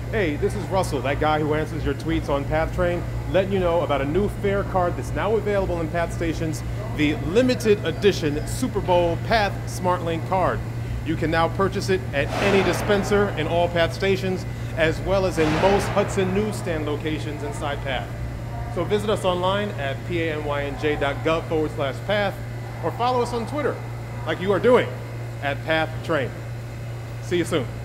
Hey, this is Russell, that guy who answers your tweets on PathTrain, letting you know about a new fare card that's now available in Path stations, the limited edition Super Bowl Path SmartLink card. You can now purchase it at any dispenser in all Path stations, as well as in most Hudson newsstand locations inside Path. So visit us online at panyj.gov/path, or follow us on Twitter, like you are doing, at PathTrain. See you soon.